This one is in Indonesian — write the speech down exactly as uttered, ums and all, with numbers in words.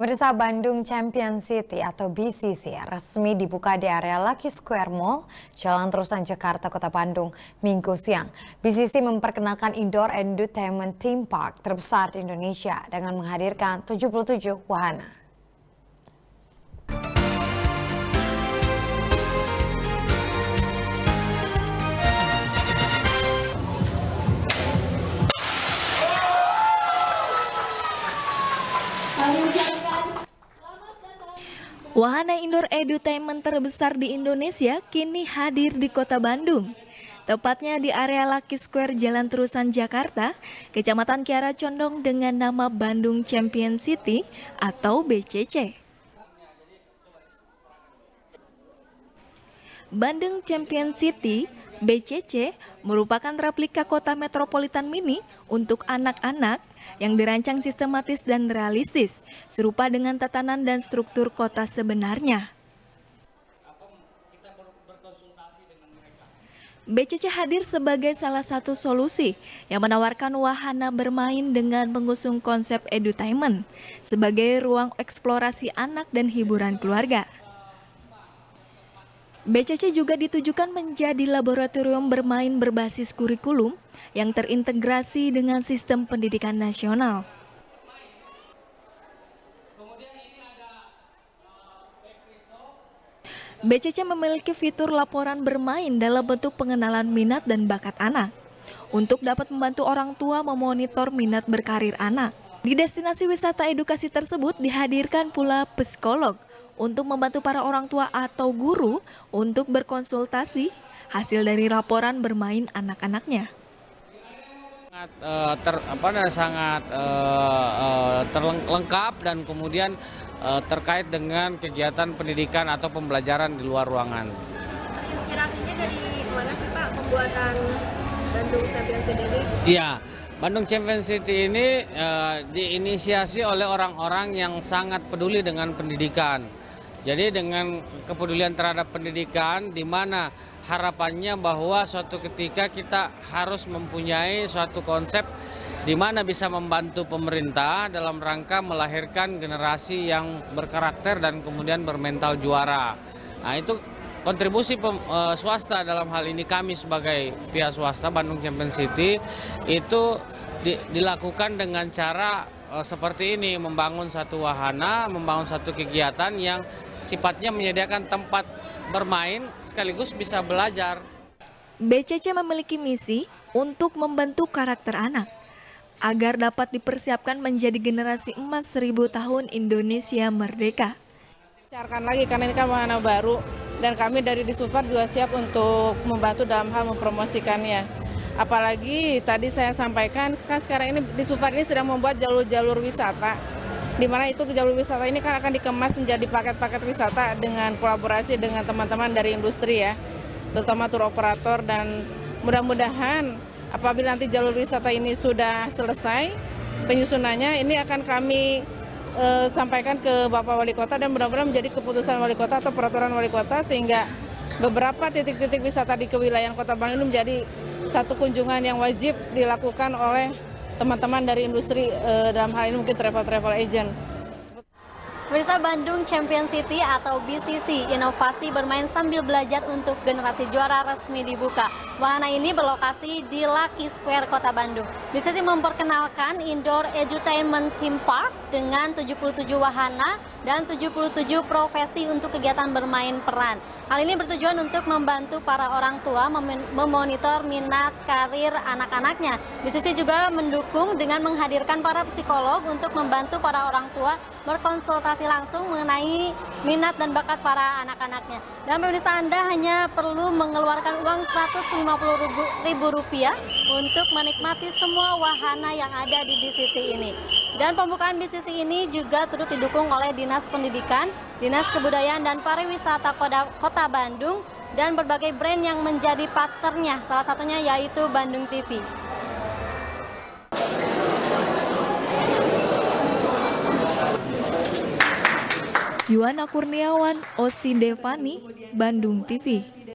Pemirsa, Bandung Champion City atau B C C resmi dibuka di area Lucky Square Mall, Jalan Terusan Jakarta, Kota Bandung, Minggu siang. B C C memperkenalkan indoor entertainment theme park terbesar di Indonesia dengan menghadirkan tujuh puluh tujuh wahana. Wahana indoor edutainment terbesar di Indonesia kini hadir di Kota Bandung. Tepatnya di area Lucky Square Jalan Terusan Jakarta, Kecamatan Kiara Condong dengan nama Bandung Champion City atau B C C. Bandung Champion City B C C merupakan replika kota metropolitan mini untuk anak-anak yang dirancang sistematis dan realistis, serupa dengan tatanan dan struktur kota sebenarnya. B C C hadir sebagai salah satu solusi yang menawarkan wahana bermain dengan mengusung konsep edutainment sebagai ruang eksplorasi anak dan hiburan keluarga. B C C juga ditujukan menjadi laboratorium bermain berbasis kurikulum yang terintegrasi dengan sistem pendidikan nasional. B C C memiliki fitur laporan bermain dalam bentuk pengenalan minat dan bakat anak untuk dapat membantu orang tua memonitor minat berkarir anak. Di destinasi wisata edukasi tersebut dihadirkan pula psikolog untuk membantu para orang tua atau guru untuk berkonsultasi hasil dari laporan bermain anak-anaknya. Sangat, uh, ter, apa, sangat uh, uh, terlengkap dan kemudian uh, terkait dengan kegiatan pendidikan atau pembelajaran di luar ruangan. Inspirasinya dari mana sih Pak pembuatan Bandung Champion City ini? Iya, Bandung Champion City ini uh, diinisiasi oleh orang-orang yang sangat peduli dengan pendidikan. Jadi dengan kepedulian terhadap pendidikan, di mana harapannya bahwa suatu ketika kita harus mempunyai suatu konsep di mana bisa membantu pemerintah dalam rangka melahirkan generasi yang berkarakter dan kemudian bermental juara. Nah, itu kontribusi pem, uh, swasta, dalam hal ini kami sebagai pihak swasta Bandung Champion City itu di, dilakukan dengan cara uh, seperti ini, membangun satu wahana, membangun satu kegiatan yang sifatnya menyediakan tempat bermain sekaligus bisa belajar. B C C memiliki misi untuk membentuk karakter anak agar dapat dipersiapkan menjadi generasi emas seribu tahun Indonesia merdeka. Carikan lagi karena ini kan wahana baru dan kami dari Disupar juga siap untuk membantu dalam hal mempromosikannya. Apalagi tadi saya sampaikan kan sekarang ini Disupar ini sedang membuat jalur-jalur wisata, di mana itu jalur wisata ini kan akan dikemas menjadi paket-paket wisata dengan kolaborasi dengan teman-teman dari industri ya, terutama tur operator, dan mudah-mudahan apabila nanti jalur wisata ini sudah selesai penyusunannya, ini akan kami eh, sampaikan ke Bapak Wali Kota dan mudah-mudahan menjadi keputusan Wali Kota atau peraturan Wali Kota sehingga beberapa titik-titik wisata di kewilayahan Kota Bandung ini menjadi satu kunjungan yang wajib dilakukan oleh teman-teman dari industri, eh, dalam hal ini mungkin travel-travel agent. Pemirsa, Bandung Champion City atau B C C, inovasi bermain sambil belajar untuk generasi juara resmi dibuka. Wahana ini berlokasi di Lucky Square, Kota Bandung. B C C memperkenalkan indoor edutainment theme park dengan tujuh puluh tujuh wahana dan tujuh puluh tujuh profesi untuk kegiatan bermain peran. Hal ini bertujuan untuk membantu para orang tua mem memonitor minat karir anak-anaknya. B C C juga mendukung dengan menghadirkan para psikolog untuk membantu para orang tua berkonsultasi langsung mengenai minat dan bakat para anak-anaknya. Dan pemirsa, Anda hanya perlu mengeluarkan uang seratus lima puluh ribu rupiah untuk menikmati semua wahana yang ada di B C C ini. Dan pembukaan B C C ini juga turut didukung oleh Dinas Pendidikan, Dinas Kebudayaan dan Pariwisata Kota Bandung, dan berbagai brand yang menjadi partnernya, salah satunya yaitu Bandung T V. Yuwana Kurniawan, Osi Devani, Bandung T V.